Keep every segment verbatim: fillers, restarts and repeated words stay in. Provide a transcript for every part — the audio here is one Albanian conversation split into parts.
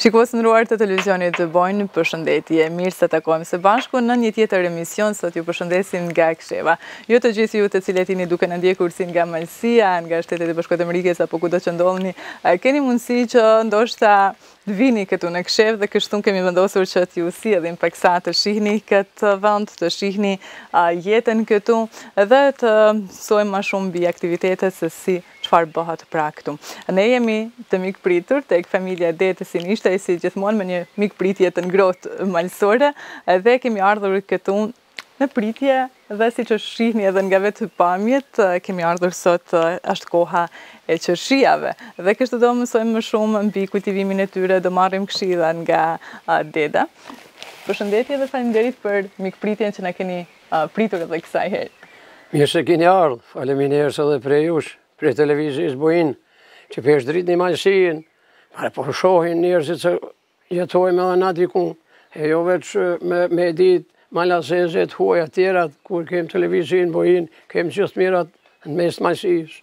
Shikues nderuar të televizionit të Bojnë, përshëndetje, mirë se takojmë së bashku në një tjetër emision. Sot ju përshëndesim nga Ksheva. Jo të gjithë ju të cilët jeni duke na ndjekur si nga Malësia, nga Shtetet e Bashkuara të Amerikës apo kudo që ndodheni, keni mundësi që ndoshta të vini këtu në Kshevë dhe kështu kemi vendosur që t'ju sjellim paksa të shihni këtë vend, të shihni jetën këtu dhe të mësojmë më shumë mbi aktivitetet se si çfarë bëhet pra këtu. Ne jemi të mikpritur tek familja Detësin, ishte si gjithmonë me një mikpritje të ngrohtë malësore dhe kemi ardhur këtu në pritje dhe si që shihni edhe nga vetë pamjet, kemi ardhur sot është koha e qershijave dhe kështu do mësojmë më shumë mbi kultivimin e tyre, do marrim këshilla nga deda. Përshëndetje dhe faleminderit për mikpritjen që na keni pritur edhe kësaj herë. Mirë se keni ardhur, faleminderit edhe për jush, për televizionin Bojnë, që pesh dritë një Malësinë, po shohin njerëzit që jetojmë edhe na diku, e jo vetë me, me ditë Malasezet, huaja tjerat, kur kem televizionin Bojnë, kem gjithë mirat në mes të Malësisë.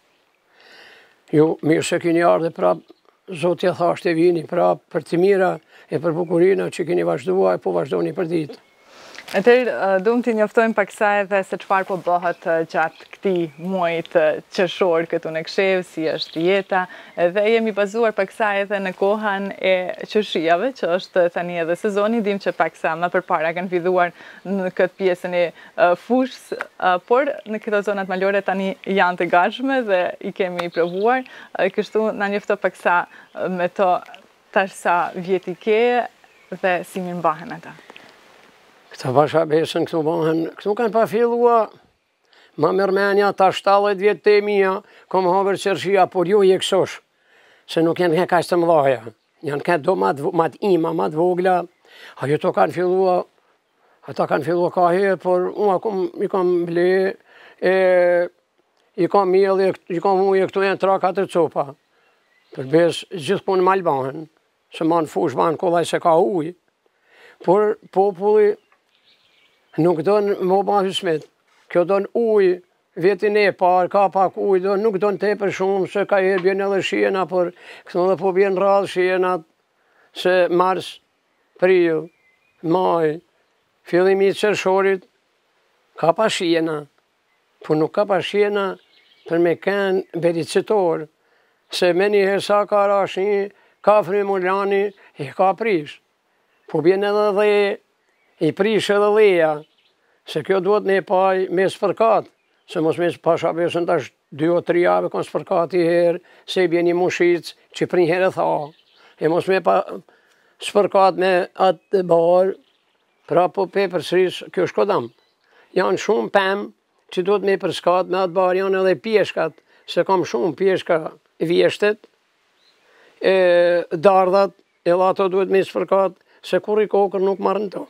Ju mirë se keni ardhur prap, Zoti thashtë e vini prap për të mira e për bukurina që keni vazhduar e po vazhdoni për ditë. Atëherë, duam t'i njoftojmë paksa edhe se çfarë po bëhet gjatë këtij muajit qershor këtu në Kshevë, si është jeta, dhe jemi bazuar paksa edhe në kohën e qershijave, që është tani edhe sezoni, dim që paksa më përpara kanë filluar në këtë pjesën e fushës, por në këto zonat malore tani janë të gatshme dhe i kemi provuar, kështu na njofto paksa me to tash sa vjet i ke dhe si mirë mbahen ata. Këta pasha besën këtu bëhen, këtu kanë pa fillua, ma mërmenja ta shtatëdhjetë vjetë të mija, kom haver qershia, por jo je kësosh, se nuk janë kaq të mëdhaja, janë këtë do mat ima, mat vogla, ajo to kanë fillua, ata kanë fillua ka herë, por unë akum i kam ble, e, i kam mjell, i kam uje këtu janë tra katër copa, për besë gjithë punë mal bahen, se ma në fush bahen kollaj se ka ujë, por populli nuk do në më ba hysmet, kjo do në ujë, vetin e parë, ka pak ujë, nuk do në te për shumë, se ka herë bjen edhe shiena, por këto dhe po bjen radhë shienat, se mars, prill, maj, fillimi i qershorit, ka pa shiena, por nuk ka pa shiena për me kënë bericitor, se me një herë sa ka rash një, ka frimulani, i ka prish, po bjen edhe dhe i prish edhe leja, se kjo duhet ne paj me spërkat, se mos me pasha besën tash dy o tri jave kon spërkat i herë, se i bjen një mushic që prin herë tha, e mos me pa spërkat me atë barë, pra po pe përsëris kjo shkodam. Janë shumë pem që duhet me përskat me atë barë, janë edhe pjeshkat, se kam shumë pjeshka vjeshtet, e dardhat, e lato duhet me spërkat, se kur i kokër nuk marrën to.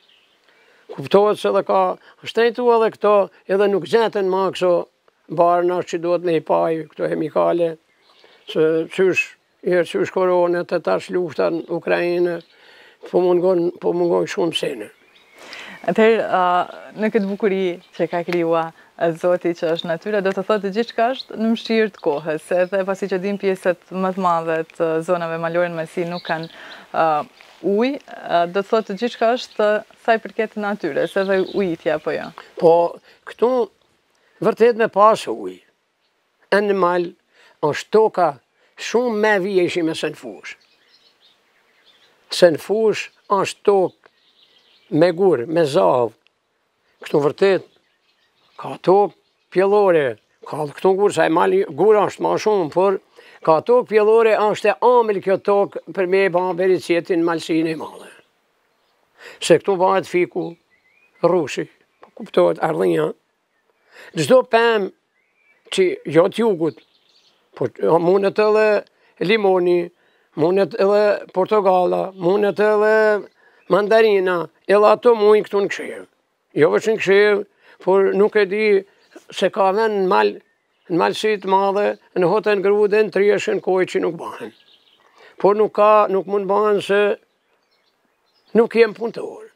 Kuptohet se dhe ka shtetu edhe këto, edhe nuk gjetën ma këso barna që duhet me i paj, këto hemikale, se qysh, herë qysh koronet e tash lufta në Ukrajinë, po mungon, po mungon shumë sene. Atëherë, në këtë bukuri që ka krijua Zoti që është natyra, do të thotë gjithçka është në mëshirë të kohës, edhe pasi që dim pjesët më të madhe të zonave malore në Malësi nuk kanë uh, ujë, do të thotë gjithçka është sa i përket natyrës, edhe ujitja apo jo. Po këtu vërtet me pas ujë. Në mal është toka shumë me vjeshime se në fush. Se në fush është tokë me gurë, me zavë. Këtu vërtet ka tokë pjellore, ka këtu gurë, sa e mali gurë është ma shumë, por ka tokë pjellore, është e amel kjo tokë për me e ba bericjetin në Malësinë e madhe. Se këtu bëhet fiku, rushi, po kuptohet ardhinja. Çdo pem që jo t'jugut, po mundet edhe limoni, mundet edhe portogalla, mundet edhe mandarina, edhe ato mujnë këtu në Kshevë. Jo veç në Kshevë, por nuk e di se ka vend në mal, në Malësi të madhe, në hotën Grude, në Trieshën, kohë që nuk bahen. Por nuk ka, nuk mund bahen se nuk jem punëtor.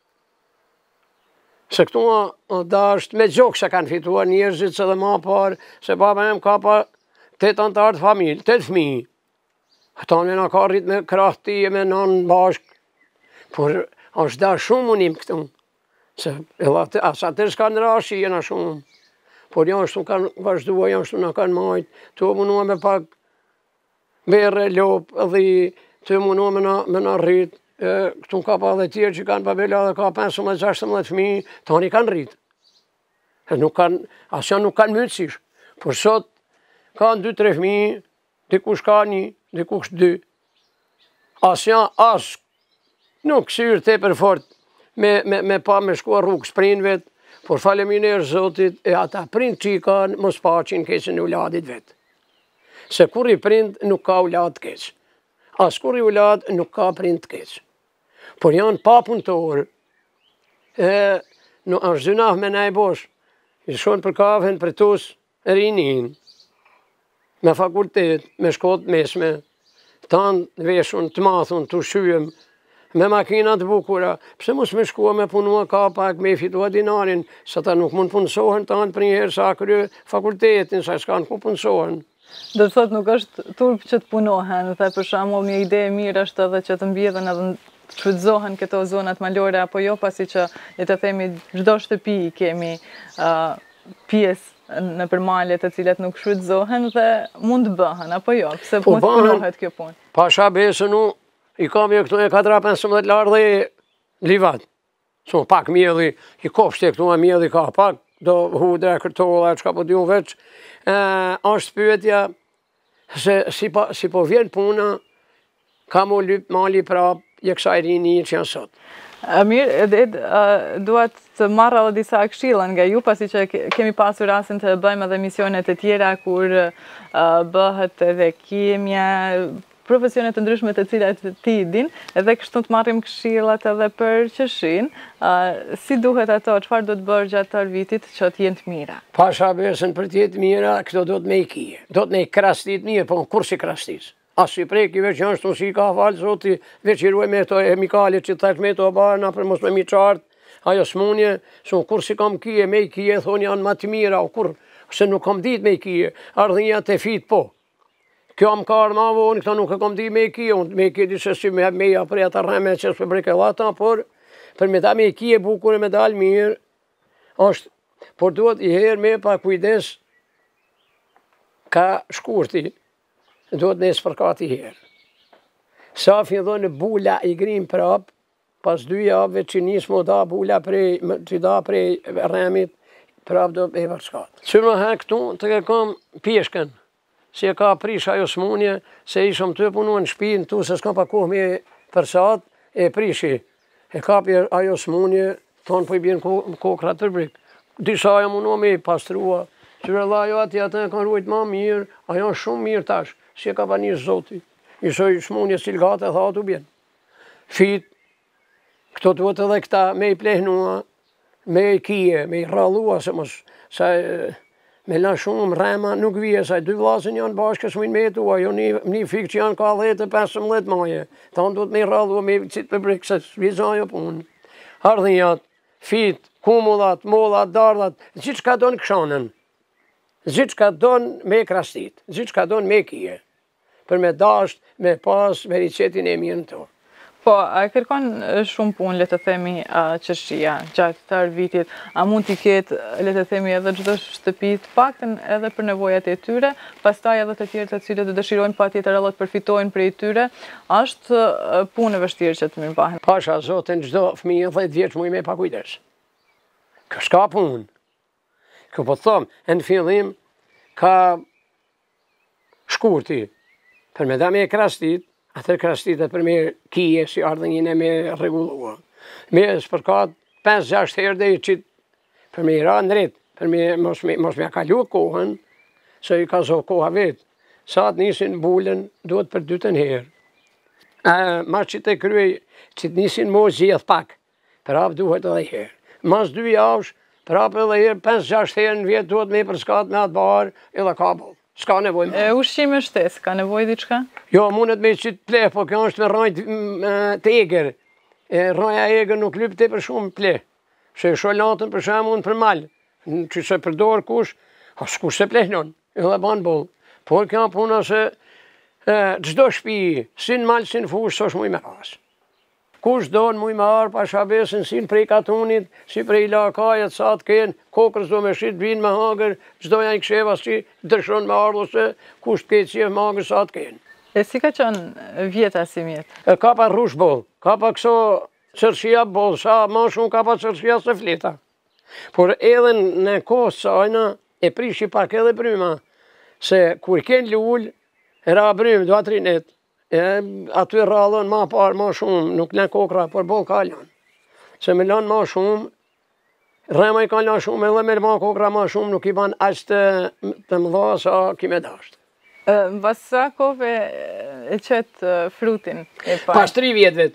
Se këtu da është me gjokë se kanë fituar njerëzit se dhe ma parë, se baba em ka pa tetë antarë të familë, tetë fëmijë. Ata me na ka rrit me krahti me nanë bashk, por është da shumë unim këtu, se as atër s'ka në rashi jena shumë, por janë shtu kanë vazhdua, janë shtu na kanë majtë, të munua me pak berre, lopë, dhe të munua me na, me na rritë, këtu ka pa dhe tjerë që kanë babela dhe ka pesëmbëdhjetë gjashtëmbëdhjetë fëmijë, tani kanë rritë. Nuk kanë, asja nuk kanë mundësish, por sot kanë dy tre fëmijë, dikush ka një, dikush dy. Asja as nuk syrë te për fort me, me, me pa me shkua rrugë sprindve, por faleminderit Zotit e ata prind që i kanë mos paqin keqen e uladit vetë. Se kur i prind nuk ka ulad keq. As kur i ulad nuk ka prind keq. Por janë pa punëtorë, e nuk është zynah me ne bosh, i shonë për kafen për tus rinin, me fakultet, me shkot mesme, tanë veshun, të mathun, të shyem, me makinat bukura, pse mos me shkua me punua ka pak me fitua dinarin, sa ta nuk mund punësohen tanë për njëherë sa krye fakultetin, sa s'kanë ku punësohen. Do të thot nuk është turp që të punohen, dhe për shembull një ide e mirë është edhe që të mbjedhen edhe të shfrytëzohen këto zonat malore apo jo, pasi që le të themi çdo shtëpi kemi uh, pjesë në përmale të cilat nuk shfrytëzohen dhe mund të bëhen apo jo, pse po, mund të punohet kjo punë. Pasha besën u i kam jo këtu e katër pesëmbëdhjetë larë dhe livat. So pak mjelli, i kopshte këtu e mjelli ka pak, do hudra, kërtolla, çka po diun veç. Është pyetja se si po, si po vjen puna, ka mu lyp mali prap, je kësaj rini që janë sot. Mirë, edhe duhet të marrë edhe disa këshilla nga ju, pasi që kemi pasur rasin të bëjmë edhe misionet e tjera, kur bëhet edhe kemja, profesionet të ndryshme të cilat ti din, edhe kështu të marrim këshillat edhe për qeshin, si duhet ato, çfarë do të bërë gjatë tërë vitit që të jenë të mira? Pasha besën për të jetë mira, këto do të me i kije, do të me i krastit mirë, po në kur si krastis. As i preki veç janë shtu si ka falë, zoti, veç i ruaj me to emikalit që tash me to barë, na për mos me mi qartë, ajo s'munje, su kur si kam kije, me i kije, thonë janë ma të mira, o kur, se nuk kam dit me i kije, ardhinja të fit po. Kjo më ka ardhë ma vonë, këta nuk e kam dit me i kije, unë me i kije disë si me me i apre ata rreme që s'pe breke lata, por për me ta me i kije bukur e me dalë mirë, është, por duhet i herë me pa kujdes ka shkurti, duhet nësë përkati herë. Sa fillon në bula i grim prap, pas dy javëve që nisë më da bula prej, që da prej rremit, prap do e vërshkat. Që më he këtu të ke kam pjeshken, si e ka prish ajo smunje, se ishëm të punu në shpinë tu, se s'kam pa kohë me përsat, e prishi. E kapi ajo smunje, thonë po i bjenë kokrat për brik. Disa ajo mundu me i pastrua, qyre la jo ati atë e kanë rujt ma mirë, ajo shumë mirë tash. Si e ka pa një zoti, i soj shmunje stilgate, tha të bjenë. Fit, këto duhet edhe këta me i plehnua, me i kije, me i rrallua, se mos, sa me la shumë rrema nuk vije, sa dy vlasën janë bashkë, s'mujnë me jetua, jo një, një fikë që janë ka dhjetë e pesëmbëdhjetë maje, ta në duhet me i rrallua, me i citë për brikë, se s'vizajo punë. Ardhinjat, fit, kumullat, mollat, dardhat, gjithë ka donë këshanën. Gjithë ka donë me krastit, gjithë ka donë me kije, për me dasht, me pas, me ricetin e mirë në to. Po, a kërkon shumë punë, le të themi, qeshia, gjatë tërë vitit, a mund t'i ketë, le të themi, edhe çdo shtëpi të paktën edhe për nevojat e tyre, pastaj edhe të tjerë të cilët të dëshirojnë pa tjetër edhe të përfitojnë prej tyre, është punë e vështirë që të mirëmbahen. Pasha, zotin, çdo fëmijë dhjetë vjeç muj me pa kujdes. Kjo s'ka punë. Kjo po të thomë, e në fillim, ka shkurti, për me da me krastit, atër krastit e për me kije, si ardhënjën e me regullua. Me s'përkat pesë gjashtë herë dhe i qitë, për me i ra në rritë, për me mos me, mos me kalu kohën, se i ka zo koha vetë. Sa të nisin bulën, duhet për dytën herë. E, mas që të kryej, që të nisin mos gjithë pak, prap duhet edhe herë. Mas dy javësh, prap edhe herë, pesë gjashtë herë në vjetë duhet me përskat me atë barë, edhe ka bolë. S'ka nevoj. E ushqime shtesë, ka nevoj diçka? Jo, mundet me qitë ple, po kjo është me rajt të eger. E raja eger nuk lyp të për shumë ple. Se sholatën për shemë unë për malë. Që se përdor kush, a s'kush se plehnon, edhe banë bolë. Por kjo puna se Gjdo shpi, si në malë, si në fushë, s'osh muj me pas. Kush do në muj me arë, pa shabesin, si në prej katunit, si prej lakajet, sa të kenë, kokërës do me shqit, vinë me hangër, gjdo janë i ksheva si dëshon me ardhë, ose kush të ketë si e me hangër, sa të kenë. E si ka qënë vjeta si mjetë? E ka pa rrush bol, ka pa këso qërshia bol, sa ma shumë ka pa qërshia se fleta. Por edhe në kohë sajna, e prishi pak edhe bryma, se kur kënë lull, e ra brymë, do atrinet, e aty rrallën ma parë ma shumë, nuk në kokra, por bol ka lanë. Se me lanë ma shumë, rrema i ka lanë shumë, edhe me ma kokra ma shumë, nuk i ban ashtë të, të mëdha sa kime dashtë. Bas sa kove e qëtë frutin e parë? Pas tri vjetëvet.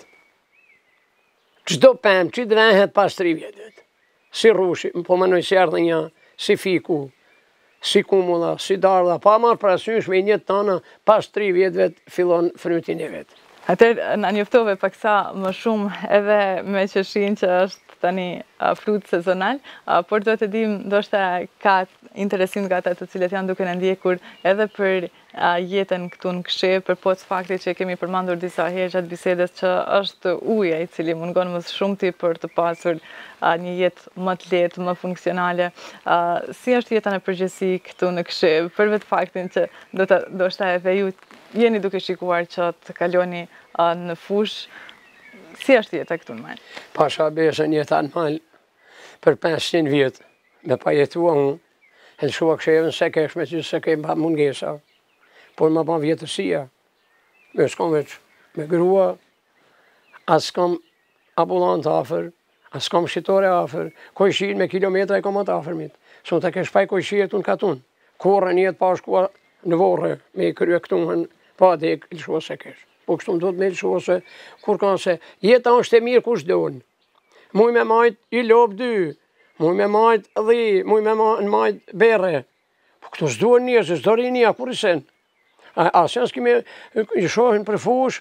Qdo pëmë që dvenhet pas tri vjetëvet. Si rushi, po më nëjë si ardhë një, si fiku, si kumulla, si dardha, pa marë prasysh me njëtë tana, pas tri vjetëvet fillon frutin e vetë. Atër, në njoftove pak sa më shumë edhe me qëshin që është tani frut sezonal, por do të dim, do shta ka interesim nga ata të cilët janë duke në ndjekur edhe për jetën këtu në Kshevë, për poc fakti që kemi përmandur disa herë gjatë bisedës që është uja i cili mungon më shumë ti për të pasur një jetë më të lehtë, më funksionale. Si është jeta në përgjithësi këtu në Kshevë, për vetë faktin që do të do shta edhe ju jeni duke shikuar që të kaloni në fush, si është jeta këtu në malë? Pasha besën jeta në malë për pesëqind vjetë, me pa jetua unë, e në shua Kshevën se kesh me që se kemë pa mungesa, por më pa vjetësia, me s'kom veç me grua, as s'kom ambulant afer, as s'kom shqitore afer, kojshin me kilometra e kom atë afermit, son të kesh paj kojshin të në katun, kore njetë pa shkua në vorë, me i krye këtuhen, pa dek, i shua se kesh. Po kështu më do të me lëshua se, kur kanë se, jeta është e mirë kush donë. Muj me majt i lop dy, muj me majt dhi, muj me majt bere. Po këtu s'duhen njërë, se s'do rinja, kur i sen. Asë janë s'kime i shohin për fush,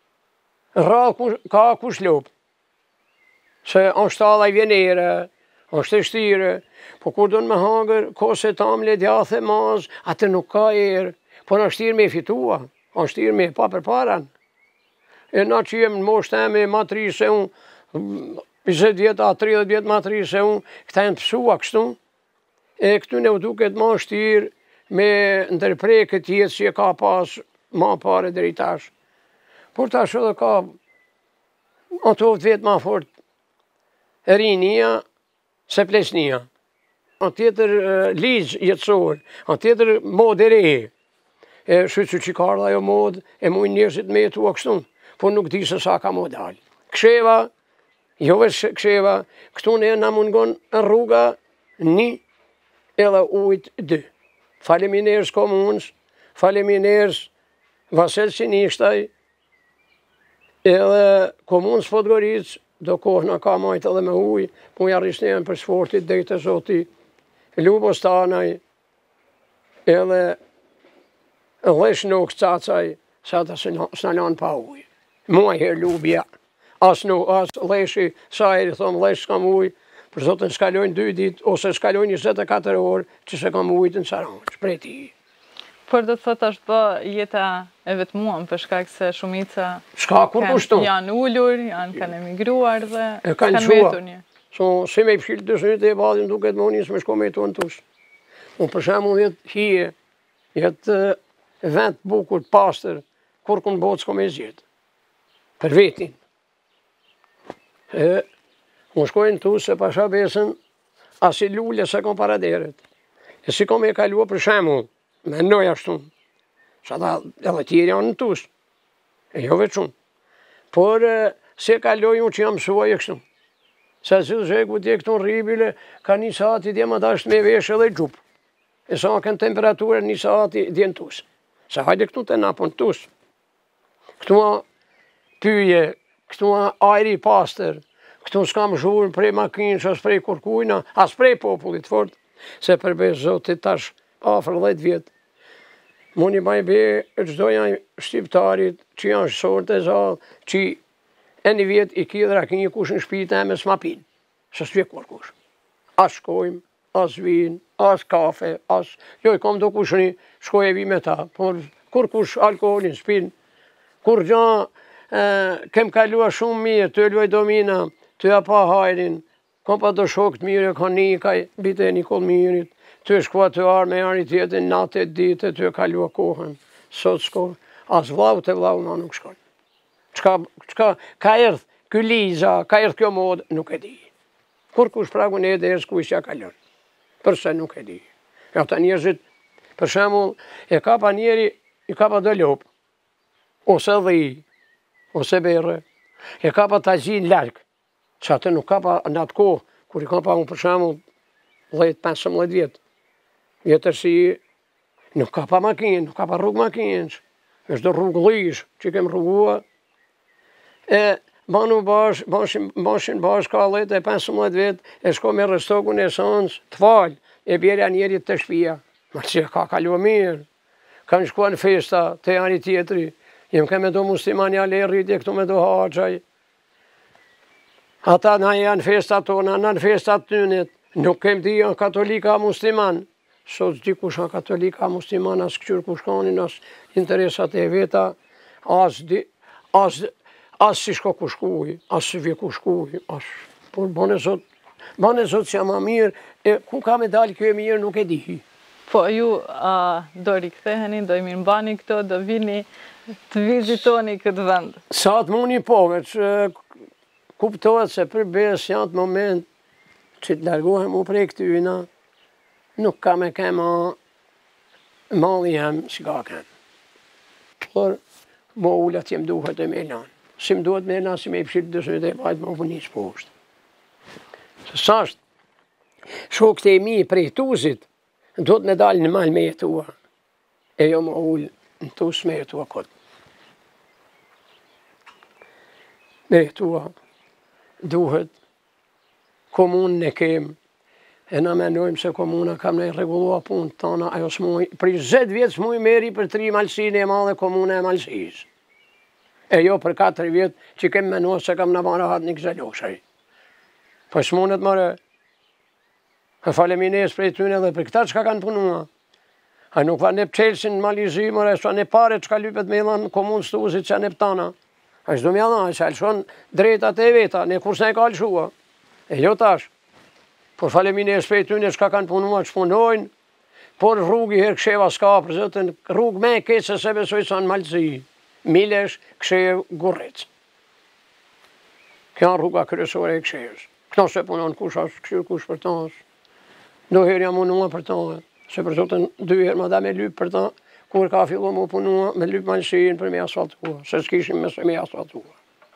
rrallë ka kush lop. Se është tala i vjenere, është e shtire, po kur do në me hangër, kose tam le djathe maz, atë nuk ka erë, po në shtirë me fitua, në shtirë me pa për paran. E na që jem në moshtë e me matri se unë, njëzet vjetë a tridhjetë vjetë matri se unë, këta e në pësua kështu, e këtu ne u duket ma shtirë me ndërprej këtë jetë që e ka pas ma pare dhe rritash. Por tash edhe ka ato vetë ma fort e rinia se plesnia. A tjetër ligjë jetësor, a tjetër mod e re, e shqyë që ka ardha jo mod, e mujnë njërësit me jetu a kështu. Po nuk di se sa ka modal. Ksheva, jo veç Ksheva, këtu ne na mungon rruga një edhe ujt dy. Faleminers komunës, faleminers Vasel Sinishtaj, edhe komunës Podgoricë, do kohë na ka majt edhe me uj, po ja rrisnejën për sfortit dhe të zoti, Lubo Stanaj, edhe lesh nuk cacaj, sa të s'na lanë pa uj. Muaj her lubja, as nuk, as leshi, sa e i thomë lesh s'kam uj, për zotën s'kalojnë dy dit, ose s'kalojnë njëzet e katër orë, që se kam ujtë në Saranç, prej ti. Por do të thotë është bë jeta e vetmuam, për shkak se shumica janë ullur, janë kanë emigruar dhe kanë vetur një. So, si me i pëshilë të sënit e badin duket më njësë me shko me i tonë tush. Unë për shemë unë jetë hije, jetë vend bukur, pastër, kur kënë botë s'ko me zjetë. Për vetin. E, unë shkojnë tu se pasha besën, as i lullë se kom paraderet. E si kom e kalua për shemë, me ndoj ashtu. Sa da edhe tjeri janë në tus. E jo veç unë. Por se kaloj unë që jam mësua e kështu. Se si të sheku tje këtu në ribile, ka një sati dje më dasht me vesh edhe gjupë. E sa kënë temperaturë një sati dje në tus. Se hajde këtu të napën tus. Këtu ma pyje, këtu ma ajri pastër, këtu s'kam zhurën prej makinës, as prej kurkujna, as prej popullit fort, se përbesh zotit tash afër dhjetë vjetë. Muni ma i be, gjdo janë shqiptarit, që janë shësorët e zalë, që e një vjetë i kidra kënjë kush në shpite e me s'ma pinë, se s'vje kur kush. As shkojmë, as vinë, as kafe, as... Jo, i kom do kush një, shkoj e vi me ta, por kur kush alkoholin s'pin, kur gja kem kalua shumë mirë, të luaj domina, të ja pa hajrin, kam pa do shok të mirë, ka një kaj, bite e Nikol Mirit, të shkua të arë me janë i tjetin, natë e dite, të kalua kohën, sot s'ko, as vlau të vlau na nuk shkoj. Qka, qka, ka erdh ky liza, ka erdh kjo modë, nuk e di. Kur kush pragun e dhe erdh kush që kalon, përse nuk e di. Ja ta njerëzit, për shemull, e ka pa njeri, i ka pa do lopë, ose dhi, ose berë, e ka pa ta gjin larkë, që atë nuk ka pa në atë kohë, kur i ka pa unë për shemull, dhjetë pesëmbëdhjetë vjetë, vjetër si, nuk ka pa makinë, nuk ka pa rrugë makinës, është do rrugë lish, që kem rrugua, e banu bash, bashin, bashin bash ka dhjetë e pesëmbëdhjetë vjetë, e shko me restokun e sansë, të falë, e bjerja njerit të shpia, ma që ka kalua mirë, kanë shkua në festa, të janë i tjetëri, jem ke me do muslimani ale rritje këtu me do haqaj, ata na janë festa tona, na në festa të tynit, nuk kem di janë katolika musliman, sot di kush janë katolika musliman, as këqyr kush kanin, as interesat e veta, as di, as, as si shko kush kuj, as si vje kush kuj, as, por bane sot, bane sot që ma mirë, e ku ka me dalë kjo e mirë nuk e di. Po ju uh, do riktheheni, do i mirë mbani këto, do vini të vizitoni këtë vend. Sa të muni po, që kuptohet se për bes janë të moment që të largohem u prej këtyna, nuk ka me kema malli jem si ka kem. Por, mo ullat jem duhet e me lanë. Si më duhet me lanë, si me i pëshirë dësë dhe vajtë më punis poshtë. Se sashtë, shokët e mi prej tuzit, do të me dalë në malë me jetua, e jo më ullë në tusë me jetua këtë. Me jetua, duhet, komunën e kemë, e na menojmë se komuna kam ne regullua punë të tana, ajo s'muj, për zet vjetë s'muj meri për tri malësine e madhe komune e malësisë. E jo për katër vjetë që kemë menua se kam në marë hatë një këzëlloshaj. Po s'munët mëre, e falemines për e tyne dhe për këta që ka kanë punua. A nuk va ne pëqelsin në Malizi, mëre, so ne pare që ka lypet me dhanë komunë stuzit që ne pëtana. A shdo mja dha, që alëshon drejtat e veta, ne kur s'ne ka alëshua. E jo tash. Por falemines për e tyne që ka kanë punua, që punojnë, por rrugi her ksheva s'ka, për zëtën rrug me ketë se se besoj sa në Malizi. Milesh, Kshev, Gurrec. Kjo rruga kryesore e Kshevës. Këto se punon kush ashtë, këshirë kush për tash. Do herë jam unua për ta, se për zotën dy herë ma da me lypë për ta, kur ka fillu mu punua me lypë malësijin për me asfaltua, se s'kishim me se me asfaltua.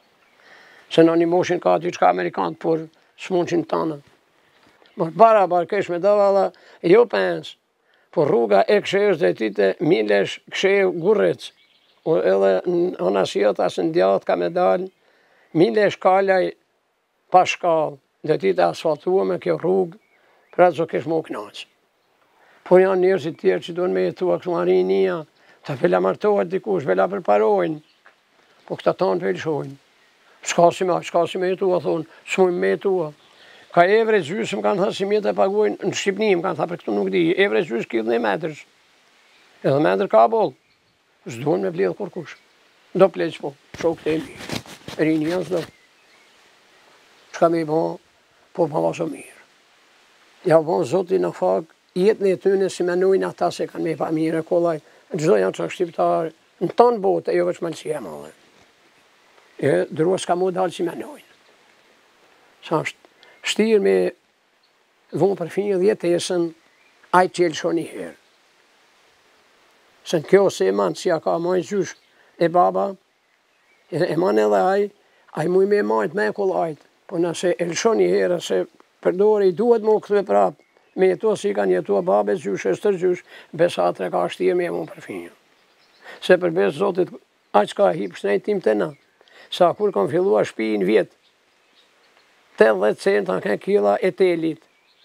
Se në një moshin ka t'i qka Amerikanët, por s'munqin tana. Por bara bar kesh me davala, jo pens, por rruga e Kshevës dhe tite Milesh, Kshev, Gurrec, o edhe në anasijat asë në djatë ka me dalë, Milesh Kalaj, Pashkall, dhe tite asfaltua me kjo rrugë, për atë zë kesh më knaqë. Por janë njerëzit tjerë që donë me jetua kështu marinia, të vela martohet dikush, vela përparojnë, po këta tanë velshojnë. Shka si me, shka si me jetua, thonë, s'mujmë me jetua. Ka evre gjysë më kanë thë si mjetë e pagojnë, në Shqipni më kanë thë për këtu nuk di, evre gjysë killë në metërsh. Edhe metër ka bolë, s'donë me bledhë kur kush. Do pleqë po, shok të e mi, rinjë janë s'do. Shka me i bo, po pa vaso mirë. Ja bon Zotin në fakt, jetën e tyne si menojnë ata se kanë me pa mire, kollaj, në gjdo janë që shqiptarë, në tonë botë, e jo veç malësia e madhe. E drua s'ka mu dalë si menojnë. Sa është shtirë me vonë për finjë dhjetesën, ajë qelë shoni herë. Se në kjo se e manë, si a ka majtë gjysh e baba, e, e manë edhe ajë, ajë muj me majtë me kollajtë, po nëse e lëshoni herë, se përdore i duhet më këtëve prapë, me jetua si kanë jetua babe gjysh, e stër gjysh, besatre ka shtirë me më përfinjë. Se për besë Zotit, aq ka hipë shnejt tim të na, sa kur kam fillua shpi në vjetë, të dhe centa ka kila e telit,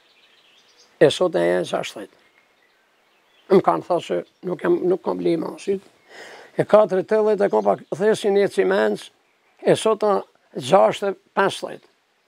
e sot e jenë shashtet. Më kanë tha se nuk, jem, nuk kam bli masit, e katër të dhe të kam pa thesin e cimens, e sot e gjasht e peslet.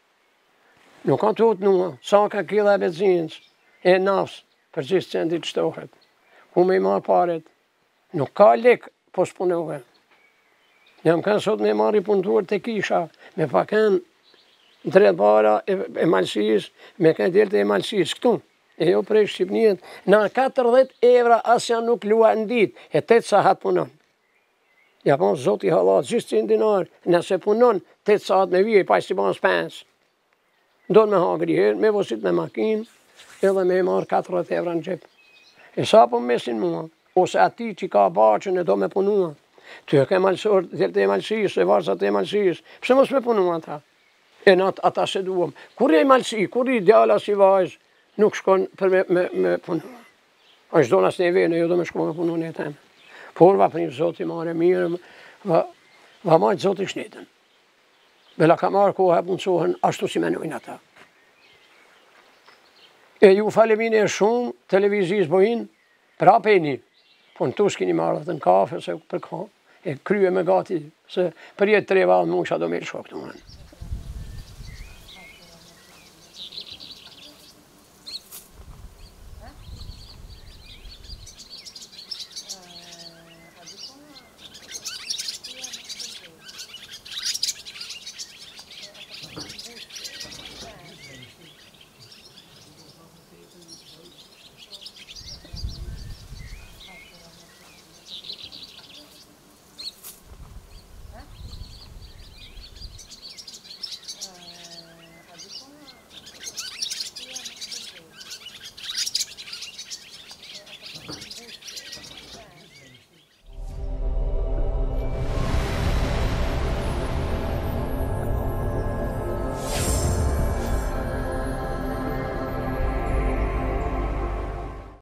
Nuk kanë të utë nua, sa ka kila e benzinës, e nafës, për gjithë centit qëtohet. Ku me i marë paret, Nuk ka lek, po s'punove. Jam kanë sot me marri punëtuar të kisha, me paken drejt para e, e malësis, me kanë delë të e malësis, këtu. E jo prej Shqipnijet, na katërdhjetë evra asja nuk lua në dit, e tetë sahat punon. Ja po zoti halat, gjithë cin dinar, nëse punon, tetë sahat me vije, pa i si bans pens. Do me hagri herë, me vosit me makinë, edhe me marë katërdhjetë evra në gjep. E sa po mesin mua, ose ati që ka baqën e do me punua. Ty e ke malësor, dhe të e malësis, e varzat e malësis, pse mos me punua ta? E natë ata se duom. Kur e malësi, kur i djala si vajzë, nuk shkon për me, me, me punu. A shdo nas ne vene, jo do me shko me punu në jetem. Por va primë zoti marë mirë, va, va majtë zoti shnetën. Bela ka marë kohë e punësohen, ashtu si menojnë ata. E ju falemin e shumë, televizis bojnë, pra peni. Po në tu s'kini marrë dhe në kafe, se për ka, e krye me gati, se për jetë tre valë më usha do me lë shok të mënë.